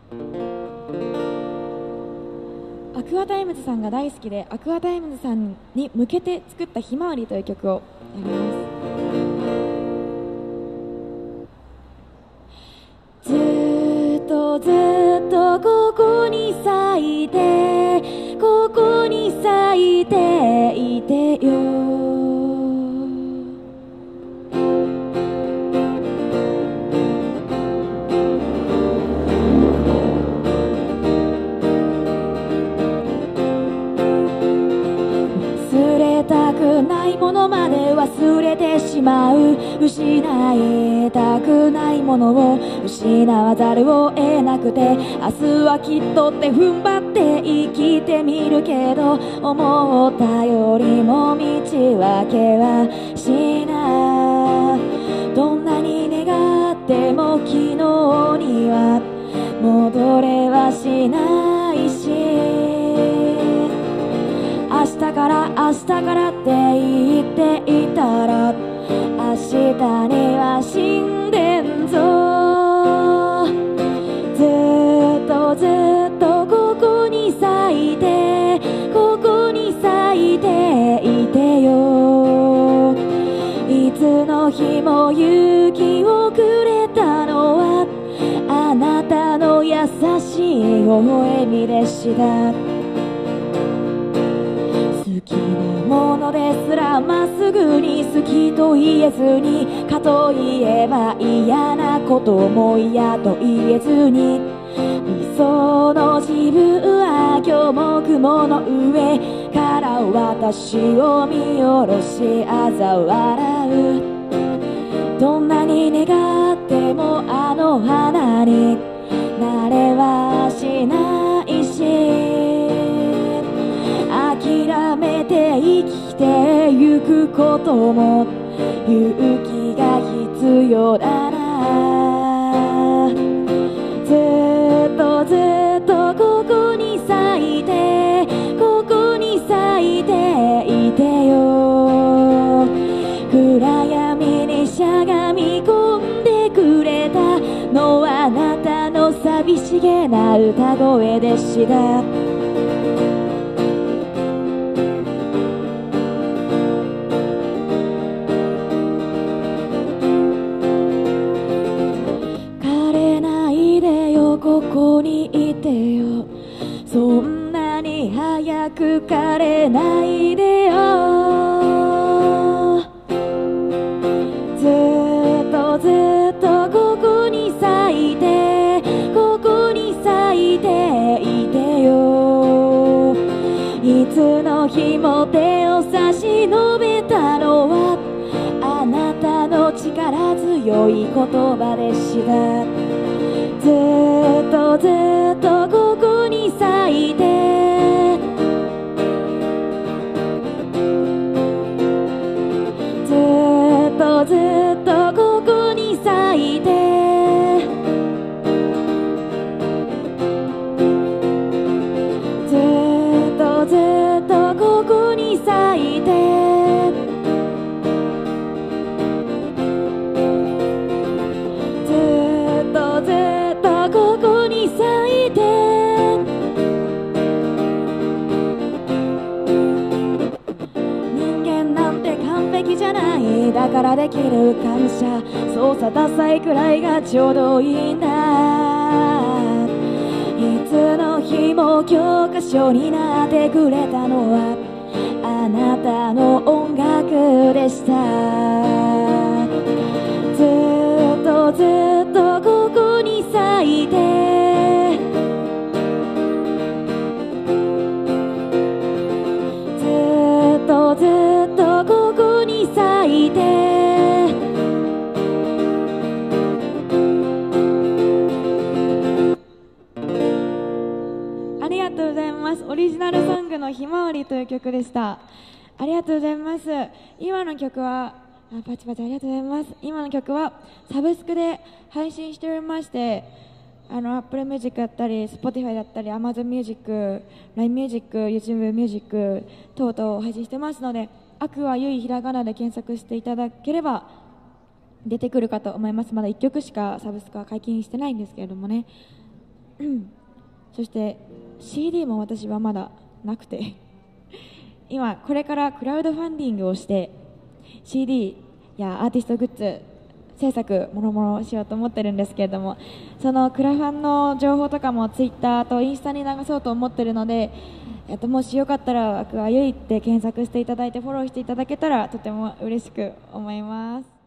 アクアタイムズさんが大好きで、アクアタイムズさんに向けて作ったひまわりという曲をやります。ずっとずっとここに咲いて、ここに咲いていてよ。忘れたくないものまで忘れてしまう、失いたくないものを失わざるを得なくて、明日はきっとって踏ん張って生きてみるけど、思ったよりも道分けはしない。どんなに願っても昨日には戻れはしないし、明日からって言っていたら明日には死んでんぞ。ずっとここに咲いて、ここに咲いていてよ。いつの日も勇気をくれたのはあなたの優しい微笑みでした。好きなものですらまっすぐに好きと言えずに、かといえば嫌なことも嫌と言えずに、理想の自分は今日も雲の上から私を見下ろし嘲笑う。どんなに願ってもあの花になれはしないし、諦めて生きてゆくことも勇気が必要だな。ずっとここに咲いて、ここに咲いていてよ。暗闇にしゃがみ込んでくれたのはあなたの寂しげな歌声でした。ここにいてよ、そんなに早く枯れないでよ。ずっとここに咲いて、ここに咲いていてよ。いつの日も手を差し伸べたのはあなたの力強い言葉でした。ずっとここに咲いて、ずっとここに咲いて、ずっとここに咲いて、だからできる感謝、そうさダサいくらいがちょうどいいんだ。いつの日も教科書になってくれたのはあなたの音楽でした。ずっとここに咲いて、ずっとここに咲いて、ありがとうございます。オリジナルソングのひまわりという曲でした。ありがとうございます。今の曲はパチパチありがとうございます。今の曲はサブスクで配信しておりまして、Apple Music だったり Spotify だったり Amazon Music、LINE Music、YouTube Music 等々配信してますので、アクアユイひらがなで検索していただければ出てくるかと思います。まだ1曲しかサブスクは解禁してないんですけれどもね。 そして CD も私はまだなくて今これからクラウドファンディングをして CD やアーティストグッズ制作もろもろしようと思ってるんですけれども、そのクラファンの情報とかもツイッターとインスタに流そうと思ってるので、もしよかったらアクアユイって検索していただいてフォローしていただけたらとても嬉しく思います。